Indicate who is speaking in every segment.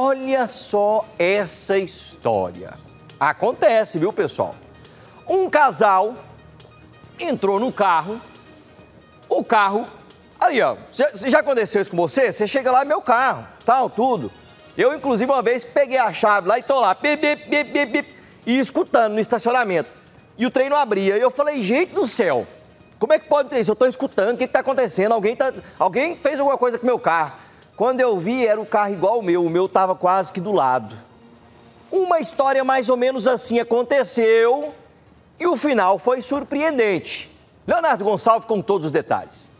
Speaker 1: Olha só essa história. Acontece, viu, pessoal? Um casal entrou no carro, o carro... Aí, ó, já aconteceu isso com você? Você chega lá, é meu carro, tal, tudo. Eu, inclusive, uma vez peguei a chave lá e tô lá, bip, bip, bip, bip, bip, e escutando no estacionamento. E o trem não abria. E eu falei, gente do céu, como é que pode ter isso? Eu tô escutando, o que tá acontecendo? Alguém fez alguma coisa com o meu carro. Quando eu vi, era o carro igual o meu tava quase que do lado. Uma história mais ou menos assim aconteceu e o final foi surpreendente. Leonardo Gonçalves com todos os detalhes.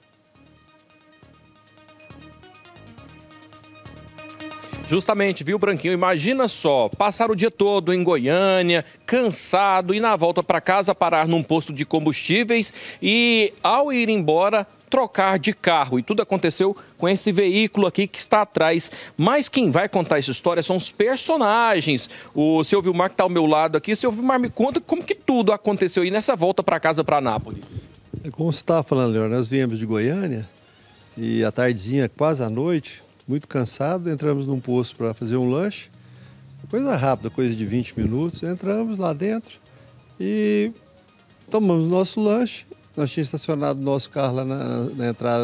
Speaker 2: Justamente, viu, Branquinho? Imagina só, passar o dia todo em Goiânia, cansado, e na volta para casa parar num posto de combustíveis e, ao ir embora, trocar de carro. E tudo aconteceu com esse veículo aqui que está atrás. Mas quem vai contar essa história são os personagens. O seu Vilmar que está ao meu lado aqui. Seu Vilmar, me conta como que tudo aconteceu aí nessa volta para casa, para Anápolis.
Speaker 3: Como você estava falando, Leonardo, nós viemos de Goiânia e à tardezinha, quase à noite, muito cansado, entramos num posto para fazer um lanche. Coisa rápida, coisa de 20 minutos. Entramos lá dentro e tomamos nosso lanche. Nós tínhamos estacionado nosso carro lá na entrada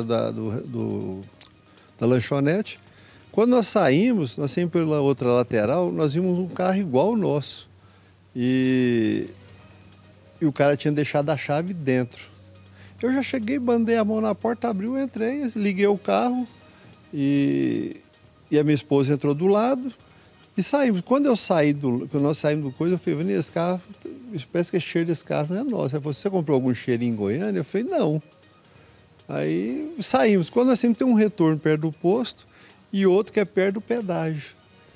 Speaker 3: da lanchonete. Quando nós saímos pela outra lateral, nós vimos um carro igual ao nosso. E o cara tinha deixado a chave dentro. Eu já cheguei, bandei a mão na porta, abriu, entrei, liguei o carro e a minha esposa entrou do lado e saímos. Quando nós saímos do coisa, eu falei, Vanessa, esse carro, parece que o cheiro desse carro não é nosso. Ela falou, você comprou algum cheirinho em Goiânia? Eu falei, não. Aí saímos. Quando nós sempre tem um retorno perto do posto e outro que é perto do pedágio.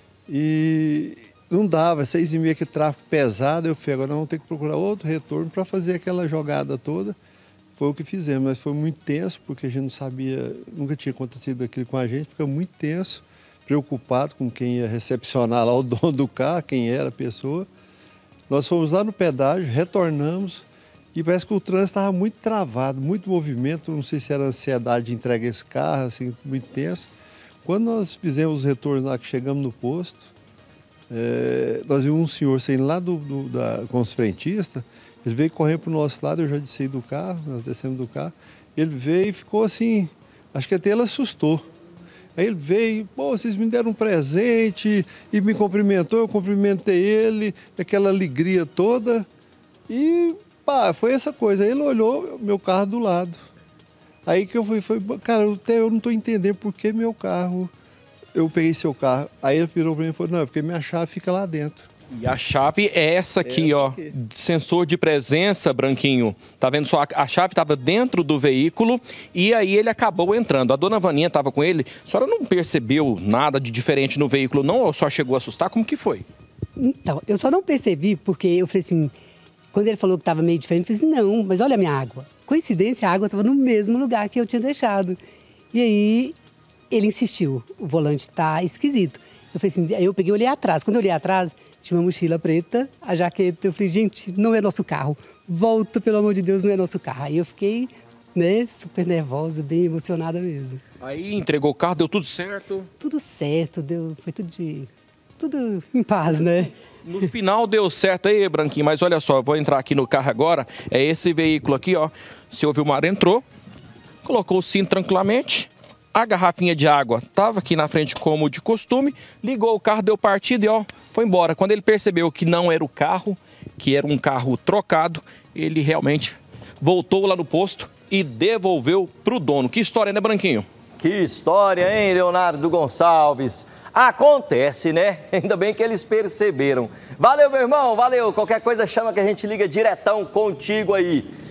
Speaker 3: E não dava, 6h30 que tráfego pesado, eu falei, agora nós vamos ter que procurar outro retorno para fazer aquela jogada toda. Foi o que fizemos, mas foi muito tenso, porque a gente não sabia, nunca tinha acontecido aquilo com a gente, fica muito tenso, preocupado com quem ia recepcionar lá o dono do carro, quem era a pessoa. Nós fomos lá no pedágio, retornamos e parece que o trânsito estava muito travado, muito movimento, não sei se era ansiedade de entregar esse carro, assim, muito tenso. Quando nós fizemos os retornos lá, que chegamos no posto, nós vimos um senhor saindo lá com os frentistas. Ele veio correndo para o nosso lado, eu já desci do carro, nós descemos do carro. Ele veio e ficou assim, acho que até ele assustou. Aí ele veio, pô, vocês me deram um presente e me cumprimentou, eu cumprimentei ele, aquela alegria toda. E, pá, foi essa coisa. Aí ele olhou meu carro do lado. Aí que eu fui, cara, eu não estou entendendo por que meu carro, eu peguei seu carro. Aí ele virou para mim e falou, não, é porque minha chave fica lá dentro.
Speaker 2: E a chave é essa aqui, ó, sensor de presença, Branquinho. Tá vendo só? A chave estava dentro do veículo e aí ele acabou entrando. A dona Vaninha estava com ele. A senhora não percebeu nada de diferente no veículo, não? Ou só chegou a assustar? Como que foi?
Speaker 4: Então, eu só não percebi porque eu falei assim, quando ele falou que estava meio diferente, eu falei assim, não, mas olha a minha água. Coincidência, a água estava no mesmo lugar que eu tinha deixado. E aí ele insistiu, o volante tá esquisito. Eu falei assim, aí eu peguei e olhei atrás. Quando eu olhei atrás, tinha uma mochila preta, a jaqueta. Eu falei, gente, não é nosso carro. Volta, pelo amor de Deus, não é nosso carro. Aí eu fiquei, né, super nervosa, bem emocionada mesmo.
Speaker 2: Aí entregou o carro, deu tudo certo?
Speaker 4: Tudo certo, foi tudo em paz, né?
Speaker 2: No final deu certo aí, Branquinho, mas olha só, eu vou entrar aqui no carro agora. É esse veículo aqui, ó. O seu Vilmar entrou, colocou o cinto tranquilamente. A garrafinha de água estava aqui na frente como de costume, ligou o carro, deu partida e ó, foi embora. Quando ele percebeu que não era o carro, que era um carro trocado, ele realmente voltou lá no posto e devolveu para o dono. Que história, né, Branquinho?
Speaker 1: Que história, hein, Leonardo Gonçalves? Acontece, né? Ainda bem que eles perceberam. Valeu, meu irmão, valeu. Qualquer coisa chama que a gente liga diretão contigo aí.